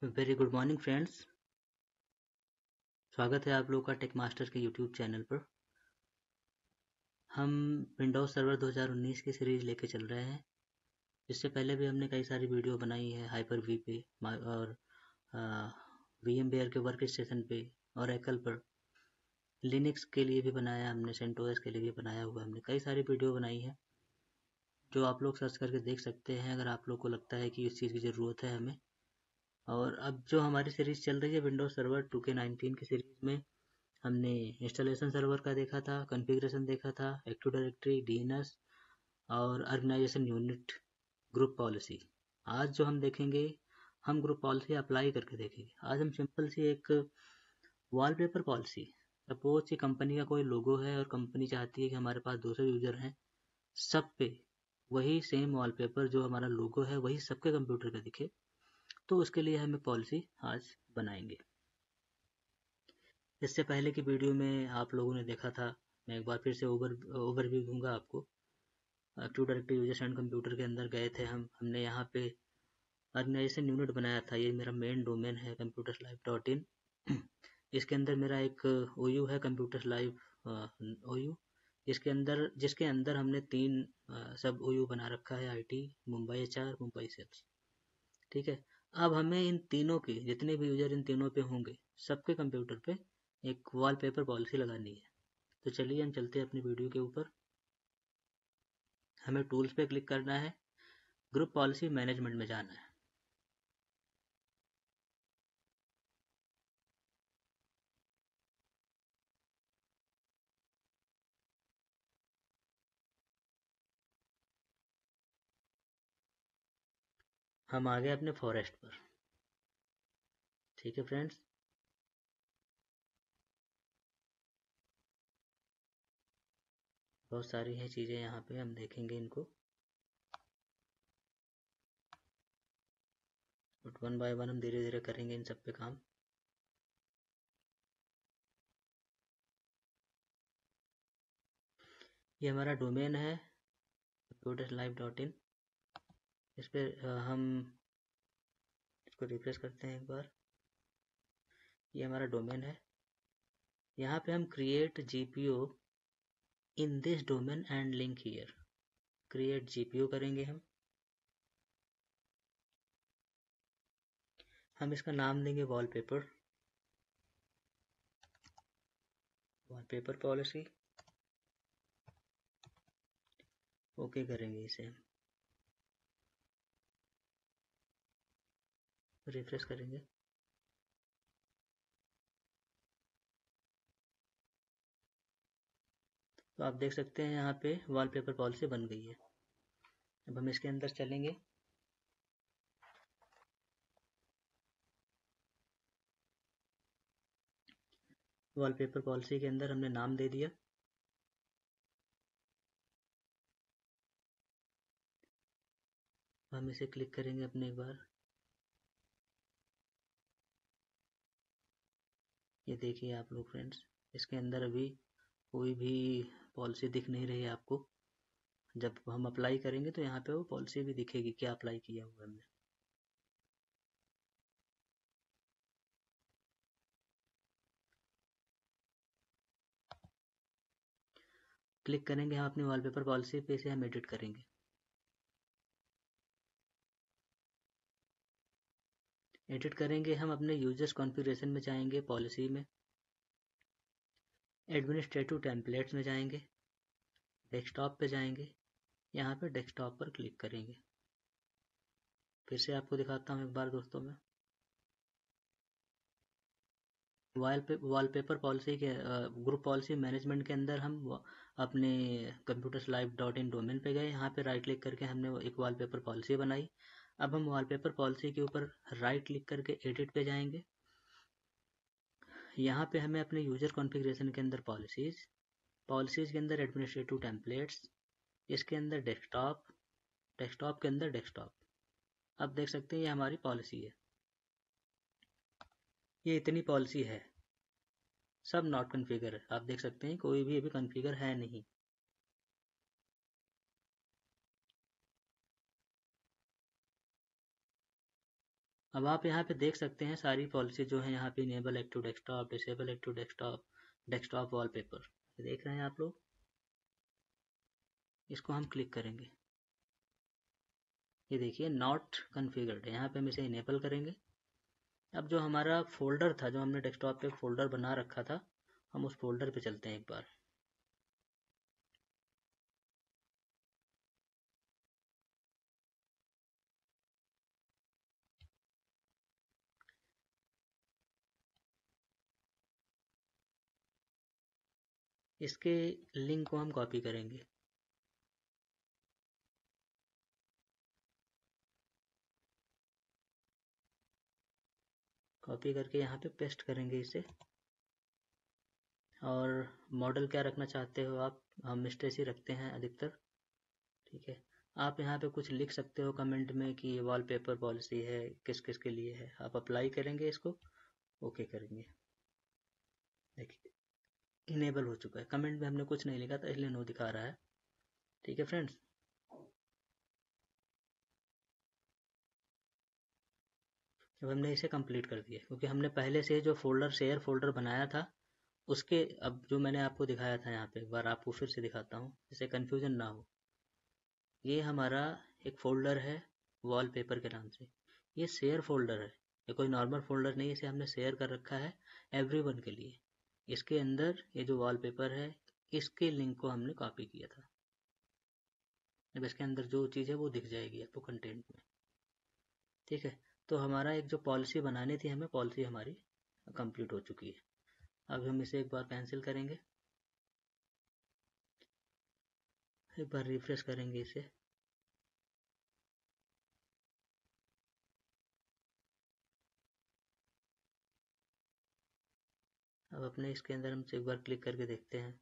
Very good morning friends. स्वागत है आप लोगों का टेक मास्टर के यूट्यूब चैनल पर। हम विंडोज सर्वर 2019 की सीरीज लेके चल रहे हैं। इससे पहले भी हमने कई सारी वीडियो बनाई है हाइपर वी पे और VMware के वर्क स्टेशन पे और एकल पर। लिनक्स के लिए भी बनाया हमने, सेंटोस के लिए भी बनाया हुआ हमने, कई सारी वीडियो बनाई है जो आप लोग सर्च करके देख सकते हैं अगर आप लोग को लगता है कि इस चीज़ की ज़रूरत है हमें। और अब जो हमारी सीरीज़ चल रही है विंडोज सर्वर 2K19 की सीरीज़ में हमने इंस्टॉलेशन सर्वर का देखा था, कॉन्फ़िगरेशन देखा था, एक्टिव डायरेक्टरी, DNS और ऑर्गेनाइजेशन यूनिट, ग्रुप पॉलिसी। आज जो हम देखेंगे, हम ग्रुप पॉलिसी अप्लाई करके देखेंगे। आज हम सिंपल सी एक वॉलपेपर पॉलिसी, सपोज कि कंपनी का कोई लोगो है और कंपनी चाहती है कि हमारे पास 200 यूजर हैं, सब पे वही सेम वॉलपेपर जो हमारा लोगो है वही सबके कंप्यूटर पे दिखे, तो उसके लिए हम एक पॉलिसी आज बनाएंगे। इससे पहले की वीडियो में आप लोगों ने देखा था, मैं एक बार फिर से ओवरव्यू दूंगा आपको। Active directory users and computer के अंदर गए थे हमने यहाँ पे ऑर्गेनाइजेशन यूनिट बनाया था। ये मेरा मेन डोमेन है computerslive.in। इसके अंदर मेरा एक OU है कंप्यूटर्स लाइव OU। जिसके अंदर हमने 3 सब OU बना रखा है, IT, Mumbai HR, Mumbai sales. ठीक है। अब हमें इन तीनों के जितने भी यूजर इन तीनों पे होंगे सबके कंप्यूटर पे एक वॉलपेपर पॉलिसी लगानी है। तो चलिए हम चलते हैं अपनी वीडियो के ऊपर। हमें टूल्स पे क्लिक करना है, ग्रुप पॉलिसी मैनेजमेंट में जाना है। हम आ गए अपने फॉरेस्ट पर। ठीक है फ्रेंड्स, बहुत सारी हैं चीज़ें यहाँ पे, हम देखेंगे इनको बट वन बाय वन हम धीरे धीरे करेंगे इन सब पे काम। ये हमारा डोमेन है computerslive.in। इस पर हम इसको रिफ्रेश करते हैं एक बार। ये हमारा डोमेन है। यहाँ पे हम create GPO in this domain and link here, create GPO करेंगे हम इसका नाम देंगे वॉलपेपर पॉलिसी। ओके करेंगे इसे, हम रिफ्रेश करेंगे। तो आप देख सकते हैं यहाँ पे वॉलपेपर पॉलिसी बन गई है। अब हम इसके अंदर चलेंगे। वॉलपेपर पॉलिसी के अंदर हमने नाम दे दिया। हम इसे क्लिक करेंगे अपने एक बार। ये देखिए आप लोग फ्रेंड्स, इसके अंदर अभी कोई भी पॉलिसी दिख नहीं रही है आपको। जब हम अप्लाई करेंगे तो यहाँ पे वो पॉलिसी भी दिखेगी क्या अप्लाई किया हुआ हमने। क्लिक करेंगे हम अपनी वॉलपेपर पॉलिसी पे, इसे हम एडिट करेंगे। एडिट करेंगे हम अपने यूजर्स कॉन्फ़िगरेशन में जाएंगे, पॉलिसी में, एडमिनिस्ट्रेटिव टेम्पलेट्स में जाएंगे, डेस्कटॉप पे जाएंगे, यहाँ पे डेस्कटॉप पर क्लिक करेंगे। फिर से आपको दिखाता हूँ एक बार दोस्तों में। वॉलपेपर पॉलिसी के ग्रुप पॉलिसी मैनेजमेंट के अंदर हम अपने computerslive.in डोमेन पे गए। यहाँ पे राइट क्लिक करके हमने एक वॉलपेपर पॉलिसी बनाई। अब हम वॉलपेपर पॉलिसी के ऊपर राइट क्लिक करके एडिट पे जाएंगे। यहाँ पे हमें अपने यूजर कॉन्फ़िगरेशन के अंदर पॉलिसीज़ के अंदर एडमिनिस्ट्रेटिव टेम्पलेट्स, इसके अंदर डेस्कटॉप के अंदर डेस्कटॉप। अब देख सकते हैं ये हमारी पॉलिसी है। ये इतनी पॉलिसी है, सब नॉट कॉन्फ़िगर है। आप देख सकते हैं कोई भी अभी कॉन्फ़िगर है नहीं। अब आप यहाँ पे देख सकते हैं सारी पॉलिसी जो है यहाँ पे enable active desktop, disable active desktop, desktop wallpaper, देख रहे हैं आप लोग। इसको हम क्लिक करेंगे, ये देखिए नॉट कॉन्फ़िगर्ड है, यहाँ पे हम इसे इनेबल करेंगे। अब जो हमारा फोल्डर था, जो हमने डेस्कटॉप पे फोल्डर बना रखा था, हम उस फोल्डर पे चलते हैं एक बार। इसके लिंक को हम कॉपी करेंगे, कॉपी करके यहाँ पे पेस्ट करेंगे इसे। और मॉडल क्या रखना चाहते हो आप, हम मिस्टेस ही रखते हैं अधिकतर, ठीक है। आप यहाँ पे कुछ लिख सकते हो कमेंट में कि ये वॉलपेपर पॉलिसी है, किस किस के लिए है। आप अप्लाई करेंगे, इसको ओके करेंगे, देखिए इनेबल हो चुका है। कमेंट में हमने कुछ नहीं लिखा था इसलिए नो दिखा रहा है, ठीक है फ्रेंड्स। अब हमने इसे कंप्लीट कर दिया, क्योंकि हमने पहले से जो फोल्डर शेयर फोल्डर बनाया था उसके, अब जो मैंने आपको दिखाया था यहाँ पे, एक बार आपको फिर से दिखाता हूँ जिससे कन्फ्यूजन ना हो। ये हमारा एक फ़ोल्डर है वॉलपेपर के नाम से, ये शेयर फ़ोल्डर है, ये कोई नॉर्मल फ़ोल्डर नहीं है, इसे हमने शेयर कर रखा है एवरीवन के लिए। इसके अंदर ये जो वॉलपेपर है, इसके लिंक को हमने कॉपी किया था। अब इसके अंदर जो चीज़ है वो दिख जाएगी आपको कंटेंट में, ठीक है। तो हमारा एक जो पॉलिसी बनानी थी हमें, पॉलिसी हमारी कंप्लीट हो चुकी है। अब हम इसे एक बार कैंसिल करेंगे, एक बार रिफ्रेश करेंगे इसे। अब अपने इसके अंदर हम एक बार क्लिक करके देखते हैं।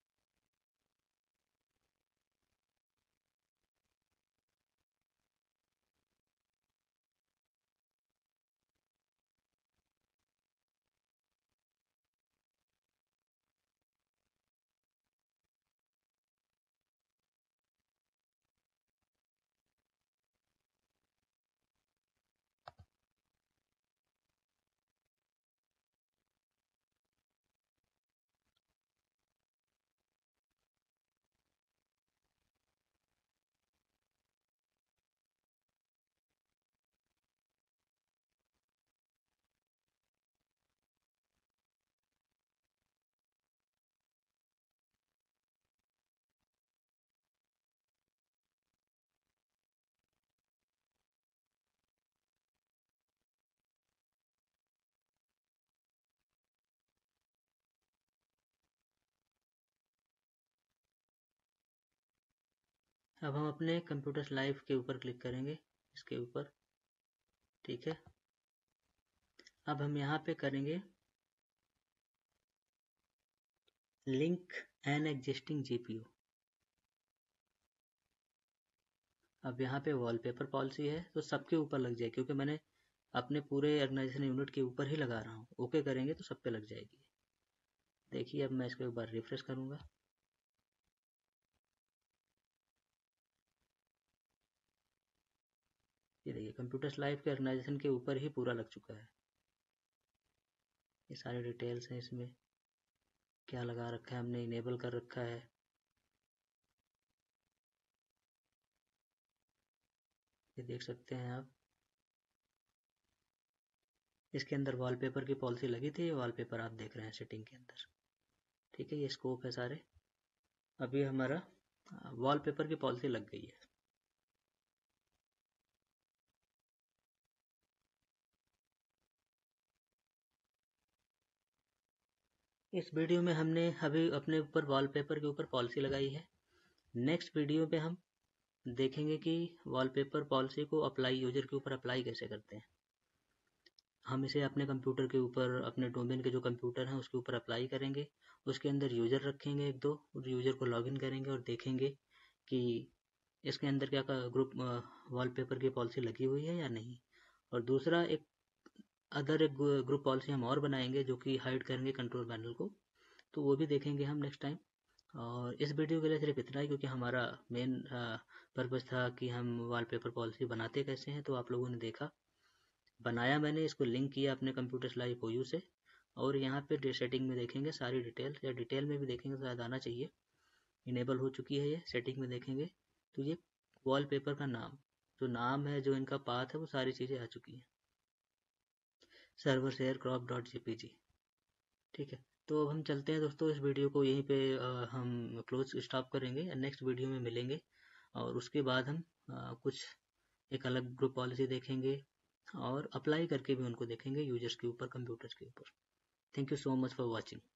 अब हम अपने कंप्यूटर लाइव के ऊपर क्लिक करेंगे, इसके ऊपर, ठीक है। अब हम यहाँ पे करेंगे लिंक एन एग्जिस्टिंग जीपीयू। अब यहाँ पे वॉलपेपर पॉलिसी है तो सबके ऊपर लग जाए, क्योंकि मैंने अपने पूरे ऑर्गेनाइजेशन यूनिट के ऊपर ही लगा रहा हूँ। ओके करेंगे तो सब पे लग जाएगी। देखिए अब मैं इसको एक बार रिफ्रेश करूँगा, ये देखिए कंप्यूटर्स लाइव के ऑर्गेनाइजेशन के ऊपर ही पूरा लग चुका है। ये सारे डिटेल्स हैं, इसमें क्या लगा रखा है हमने, इनेबल कर रखा है। ये देख सकते हैं आप, इसके अंदर वॉलपेपर की पॉलिसी लगी थी, वॉलपेपर आप देख रहे हैं सेटिंग के अंदर, ठीक है। ये स्कोप है सारे। अभी हमारा वॉलपेपर की पॉलिसी लग गई है। इस वीडियो में हमने अभी अपने ऊपर वॉलपेपर के ऊपर पॉलिसी लगाई है। नेक्स्ट वीडियो पे हम देखेंगे कि वॉलपेपर पॉलिसी को अप्लाई, यूजर के ऊपर अप्लाई कैसे करते हैं। हम इसे अपने कंप्यूटर के ऊपर, अपने डोमेन के जो कंप्यूटर हैं उसके ऊपर अप्लाई करेंगे। उसके अंदर यूजर रखेंगे एक दो, उस यूजर को लॉगिन करेंगे और देखेंगे कि इसके अंदर क्या ग्रुप वॉलपेपर की पॉलिसी लगी हुई है या नहीं। और दूसरा एक एक ग्रुप पॉलिसी हम और बनाएंगे जो कि हाइड करेंगे कंट्रोल पैनल को, तो वो भी देखेंगे हम नेक्स्ट टाइम। और इस वीडियो के लिए सिर्फ इतना ही, क्योंकि हमारा मेन पर्पज़ था कि हम वॉलपेपर पॉलिसी बनाते कैसे हैं, तो आप लोगों ने देखा। बनाया मैंने, इसको लिंक किया अपने कंप्यूटर लाइव OU से, और यहाँ पे सेटिंग में देखेंगे सारी डिटेल, या डिटेल में भी देखेंगे तो शायद आना चाहिए। इनेबल हो चुकी है ये, सेटिंग में देखेंगे तो ये वॉलपेपर का नाम, जो नाम है, जो इनका पाथ है, वो सारी चीज़ें आ चुकी हैं। Server share crop.jpg। ठीक है, तो अब हम चलते हैं दोस्तों, इस वीडियो को यहीं पे हम क्लोज स्टॉप करेंगे, नेक्स्ट वीडियो में मिलेंगे। और उसके बाद हम कुछ एक अलग ग्रुप पॉलिसी देखेंगे और अप्लाई करके भी उनको देखेंगे यूजर्स के ऊपर, कंप्यूटर्स के ऊपर। Thank you so much for watching.